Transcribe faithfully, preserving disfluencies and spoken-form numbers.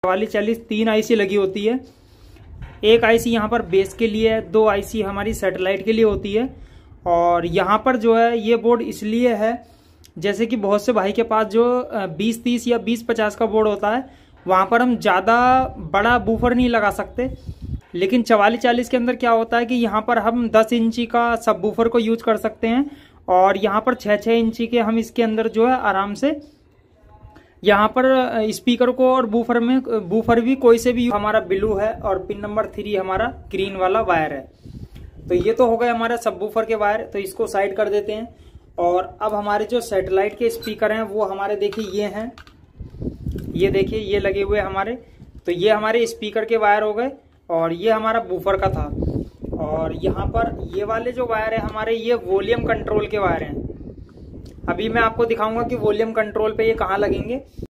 चवालीस चालीस तीन आईसी लगी होती है। एक आईसी यहाँ पर बेस के लिए है, दो आईसी हमारी सैटेलाइट के लिए होती है। और यहाँ पर जो है ये बोर्ड इसलिए है, जैसे कि बहुत से भाई के पास जो बीस तीस या बीस पचास का बोर्ड होता है, वहाँ पर हम ज़्यादा बड़ा बूफर नहीं लगा सकते। लेकिन चवालीस चालीस के अंदर क्या होता है कि यहाँ पर हम दस इंची का सब बूफर को यूज कर सकते हैं, और यहाँ पर छः छः इंची के हम इसके अंदर जो है आराम से यहाँ पर स्पीकर को और बूफर में बूफर भी कोई से भी। हमारा ब्लू है और पिन नंबर थ्री हमारा ग्रीन वाला वायर है। तो ये तो हो गए हमारे सब बूफर के वायर, तो इसको साइड कर देते हैं। और अब हमारे जो सैटेलाइट के स्पीकर हैं वो हमारे देखिए ये हैं, ये देखिए ये लगे हुए हमारे। तो ये हमारे स्पीकर के वायर हो गए और ये हमारा बूफर का था। और यहाँ पर ये वाले जो वायर है हमारे, ये वॉल्यूम कंट्रोल के वायर हैं। अभी मैं आपको दिखाऊंगा कि वॉल्यूम कंट्रोल पे ये कहाँ लगेंगे।